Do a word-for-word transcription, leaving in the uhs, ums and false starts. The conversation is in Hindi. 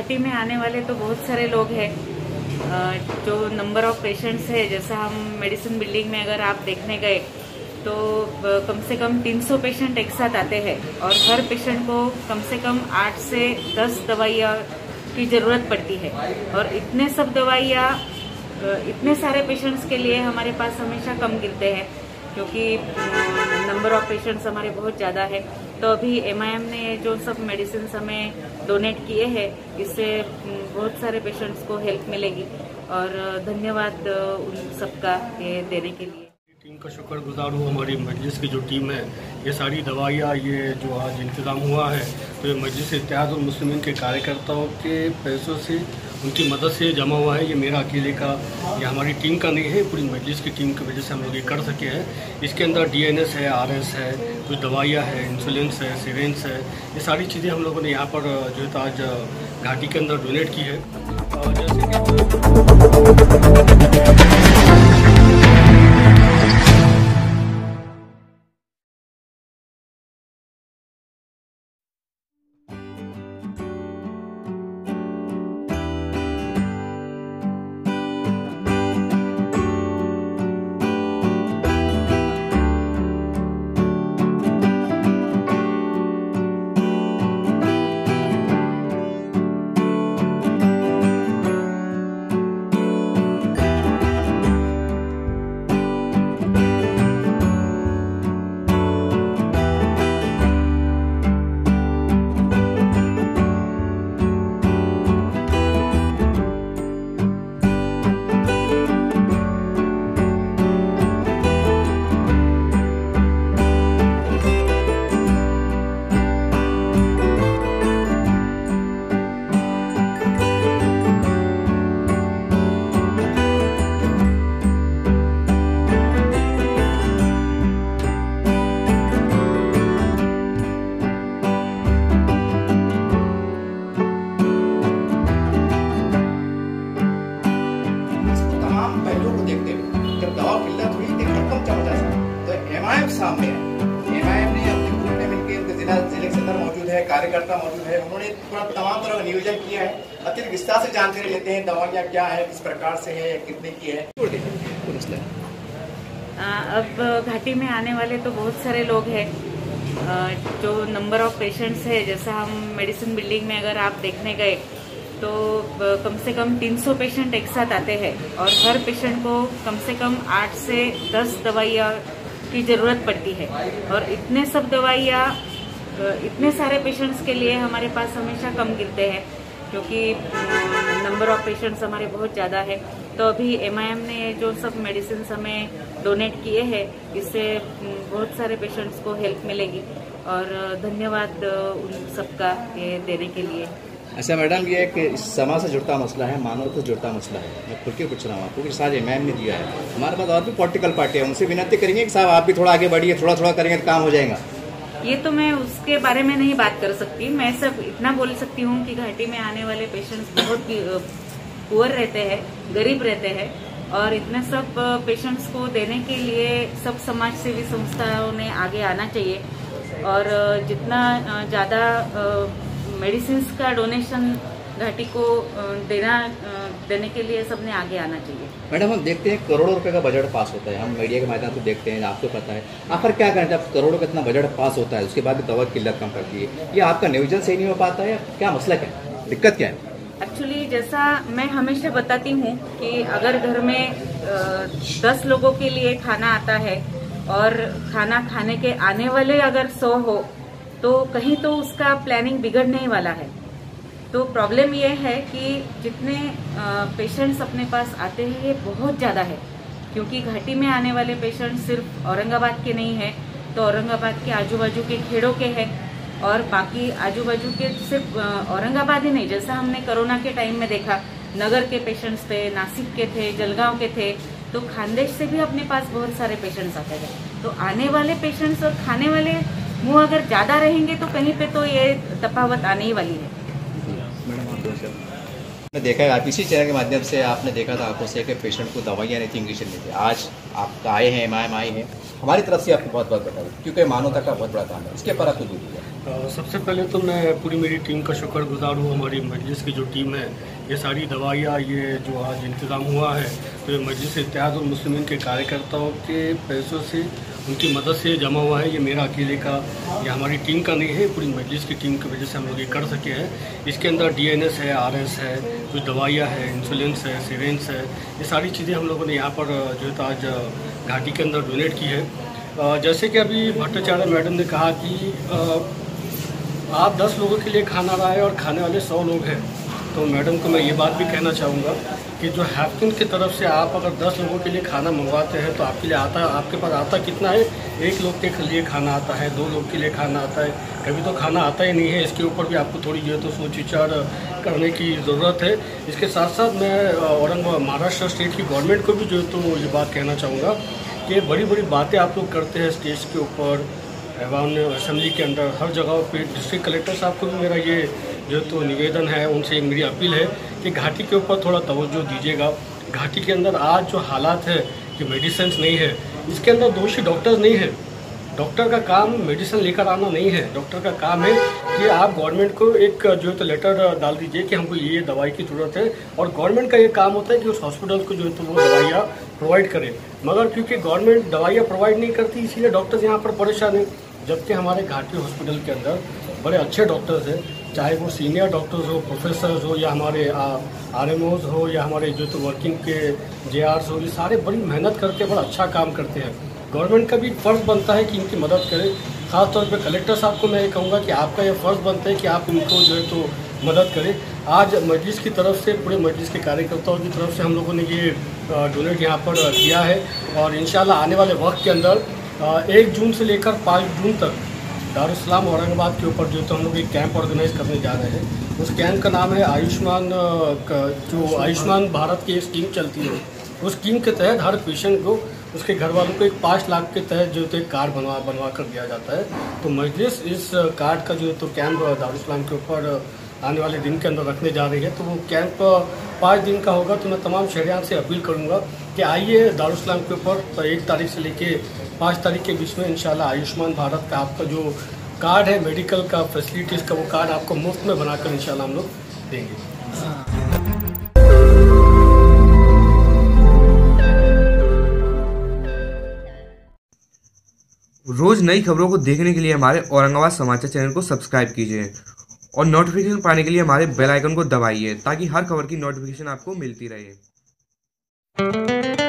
घाटी में आने वाले तो बहुत सारे लोग हैं। जो नंबर ऑफ पेशेंट्स है, जैसा हम मेडिसिन बिल्डिंग में अगर आप देखने गए तो कम से कम तीन सौ पेशेंट एक साथ आते हैं और हर पेशेंट को कम से कम आठ से दस दवाइयाँ की ज़रूरत पड़ती है। और इतने सब दवाइयाँ इतने सारे पेशेंट्स के लिए हमारे पास हमेशा कम गिरते हैं, क्योंकि नंबर ऑफ पेशेंट्स हमारे बहुत ज़्यादा है। तो अभी एम आई एम ने जो सब मेडिसिन हमें डोनेट किए हैं, इससे बहुत सारे पेशेंट्स को हेल्प मिलेगी और धन्यवाद उन सबका ये देने के लिए। टीम का शुक्रगुजार हूँ। हमारी मजलिस की जो टीम है, ये सारी दवाइयाँ ये जो आज इंतज़ाम हुआ है, तो ये मजलिस इत्तेहाद उल मुस्लिमीन के कार्यकर्ताओं के पैसों से, उनकी मदद से जमा हुआ है। ये मेरा अकेले का, ये हमारी टीम का नहीं है, पूरी मजलिस की टीम की वजह से हम लोग ये कर सके हैं। इसके अंदर डी एन एस है, आर एस है, कुछ दवाइयाँ है, इंसुलिन्स है, सिरेंज है, ये सारी चीज़ें हम लोगों ने यहाँ पर जो है आज घाटी के अंदर डोनेट की है। जैसे सामने है। एम आई एम ने अपने ग्रुप में मिलकर जिला जिले के अंदर मौजूद है, कार्यकर्ता मौजूद है, उन्होंने पूरा तमाम तरह का नियोजन किया है। अत्यंत विस्तार से जानकारी लेते हैं, दवाइयाँ क्या है, किस प्रकार से है, कितने की है। अब घाटी में आने वाले तो बहुत सारे लोग हैं। जो नंबर ऑफ पेशेंट्स है, जैसा हम मेडिसिन बिल्डिंग में अगर आप देखने गए तो कम से कम तीन सौ पेशेंट एक साथ आते हैं और हर पेशेंट को कम से कम आठ से दस दवाइयाँ की ज़रूरत पड़ती है। और इतने सब दवाइयाँ इतने सारे पेशेंट्स के लिए हमारे पास हमेशा कम गिरते हैं, क्योंकि नंबर ऑफ पेशेंट्स हमारे बहुत ज़्यादा है। तो अभी एम आई एम ने जो सब मेडिसिन हमें डोनेट किए हैं, इससे बहुत सारे पेशेंट्स को हेल्प मिलेगी और धन्यवाद उन सबका ये देने के लिए। अच्छा मैडम, ये एक समाज से जुड़ता मसला है, मानव से जुड़ता मसला है। मैं खुल के पूछ रहा हूँ आपको कि साथ एम आई एम ने दिया है, हमारे पास और भी पॉलिटिकल पार्टी है, उनसे विनती करेंगे कि साहब आप भी थोड़ा आगे बढ़िए, थोड़ा थोड़ा करेंगे तो काम हो जाएगा। ये तो मैं उसके बारे में नहीं बात कर सकती। मैं सब इतना बोल सकती हूँ कि घाटी में आने वाले पेशेंट्स बहुत पुअर रहते हैं, गरीब रहते हैं और इतने सब पेशेंट्स को देने के लिए सब समाज सेवी संस्थाओं ने आगे आना चाहिए और जितना ज़्यादा मेडिसिन का डोनेशन घाटी को देना देने के लिए सबने आगे आना चाहिए। मैडम, हम देखते हैं करोड़ों रुपए का बजट पास होता है, हम मीडिया के माध्यम से देखते हैं, आपको पता है, आखिर क्या करें जब करोड़ों का इतना बजट पास होता है, उसके बाद भी दवा की किल्लत कम करती है, ये आपका नियोजन सही नहीं हो पाता है, क्या मसला क्या है, दिक्कत क्या है? एक्चुअली जैसा मैं हमेशा बताती हूँ कि अगर घर में दस लोगों के लिए खाना आता है और खाना खाने के आने वाले अगर सौ हो तो कहीं तो उसका प्लानिंग बिगड़ने ही वाला है। तो प्रॉब्लम ये है कि जितने पेशेंट्स अपने पास आते हैं ये बहुत ज़्यादा है, क्योंकि घाटी में आने वाले पेशेंट्स सिर्फ औरंगाबाद के नहीं हैं, तो औरंगाबाद के आजू बाजू के खेड़ों के हैं और बाकी आजू बाजू के सिर्फ औरंगाबाद ही नहीं, जैसा हमने कोरोना के टाइम में देखा, नगर के पेशेंट्स थे, नासिक के थे, जलगांव के थे, तो खानदेश से भी अपने पास बहुत सारे पेशेंट्स आते थे। तो आने वाले पेशेंट्स और खाने वाले मुँह अगर ज़्यादा रहेंगे तो कहीं पे तो ये तफावत आने ही वाली है। मैंने देखा है, आप इसी चैनल के माध्यम से आपने देखा था आंखों से कि पेशेंट को दवाइयाँ नहीं थी, इंग्लिश नहीं थी। आज आप आए हैं, एम आई एम आई है, हमारी तरफ से आपको बहुत बहुत बधाई, क्योंकि मानवता का बहुत बड़ा काम है, इसके पर आपको दूर किया। सबसे पहले तो मैं पूरी मेरी टीम का शुक्रगुजार हूँ। हमारी मजलिस की जो टीम है, ये सारी दवाइयाँ, ये जो आज इंतज़ाम हुआ है, तो ये मजलिस इत्तेहाद और मुस्लिमीन के कार्यकर्ताओं के पैसों से, उनकी मदद से जमा हुआ है। ये मेरा अकेले का या हमारी टीम का नहीं है, पूरी मजलिस की टीम की वजह से हम लोग ये कर सके हैं। इसके अंदर डी एन एस है, आर एस है, कुछ दवाइयाँ है, इंसुलेंस है, सिरेंस है, ये सारी चीज़ें हम लोगों ने यहाँ पर जो है तो आज घाटी के अंदर डोनेट की है। जैसे कि अभी भट्टाचार्य मैडम ने कहा कि आप दस लोगों के लिए खाना लाए और खाने वाले सौ लोग हैं, तो मैडम को मैं ये बात भी कहना चाहूँगा कि जो हैप्किन की तरफ से आप अगर दस लोगों के लिए खाना मंगवाते हैं तो आपके लिए आता आपके पास आता कितना है? एक लोग के लिए खाना आता है, दो लोग के लिए खाना आता है, कभी तो खाना आता ही नहीं है। इसके ऊपर भी आपको थोड़ी जो है तो सोच विचार करने की ज़रूरत है। इसके साथ साथ मैं औरंगाबाद महाराष्ट्र स्टेट की गवर्नमेंट को भी जो है तो ये बात कहना चाहूँगा कि बड़ी बड़ी बातें आप लोग करते हैं स्टेज के ऊपर, एवं असेंबली के अंदर, हर जगह पे। डिस्ट्रिक्ट कलेक्टर साहब को भी मेरा ये जो तो निवेदन है, उनसे मेरी अपील है कि घाटी के ऊपर थोड़ा तवज्जो दीजिएगा। घाटी के अंदर आज जो हालात है कि मेडिसिन नहीं है, इसके अंदर दोषी डॉक्टर्स नहीं है। डॉक्टर का काम मेडिसिन लेकर आना नहीं है। डॉक्टर का काम है कि आप गवर्नमेंट को एक जो है तो लेटर डाल दीजिए कि हमको ये दवाई की ज़रूरत है, और गवर्नमेंट का ये काम होता है कि उस हॉस्पिटल को जो है तो वो दवाइयाँ प्रोवाइड करे। मगर क्योंकि गवर्नमेंट दवाइयाँ प्रोवाइड नहीं करती, इसीलिए डॉक्टर्स यहाँ पर परेशान हैं। जबकि हमारे घाटी हॉस्पिटल के अंदर बड़े अच्छे डॉक्टर्स हैं, चाहे वो सीनियर डॉक्टर्स हो, प्रोफेसर्स हो, या हमारे आर एम ओज हो, या हमारे जो तो वर्किंग के जे आर्स हो, ये सारे बड़ी मेहनत करके बड़ा अच्छा काम करते हैं। गवर्नमेंट का भी फ़र्ज़ बनता है कि इनकी मदद करें। ख़ासतौर पर कलेक्टर साहब को मैं ये कहूँगा कि आपका ये फ़र्ज़ बनता है कि आप इनको जो है तो मदद करें। आज मजलिस की तरफ से, पूरे मजलिस के कार्यकर्ताओं की तरफ से हम लोगों ने ये डोनेट यहाँ पर किया है, और इंशाल्लाह आने वाले वक्त के अंदर एक जून से लेकर पाँच जून तक दारुस्सलाम औरंगाबाद के ऊपर जो तो हम लोग एक कैंप ऑर्गेनाइज करने जा रहे हैं। उस कैंप का नाम है आयुष्मान, जो आयुष्मान भारत की एक स्कीम चलती है, उस स्कीम के तहत हर पेशेंट को, उसके घर वालों को एक पाँच लाख के तहत जो तो एक कार्ड बनवा बनवा कर दिया जाता है। तो मजलिस इस कार्ड का जो तो कैंप दारुस्सलाम के ऊपर आने वाले दिन के अंदर रखने जा रही है। तो वो कैंप पाँच दिन का होगा। तो मैं तमाम शहरियान से अपील करूँगा कि आइए दारुस्सलाम के ऊपर, तो एक तारीख से लेके पाँच तारीख के बीच में इंशाल्लाह आयुष्मान भारत का आपका जो कार्ड है, मेडिकल का फैसिलिटीज़ का, वो कार्ड आपको मुफ्त में बनाकर इंशाल्लाह हम लोग देंगे। रोज नई खबरों को देखने के लिए हमारे औरंगाबाद समाचार चैनल को सब्सक्राइब कीजिए और नोटिफिकेशन पाने के लिए हमारे बेल आइकन को दबाइए ताकि हर खबर की नोटिफिकेशन आपको मिलती रहे।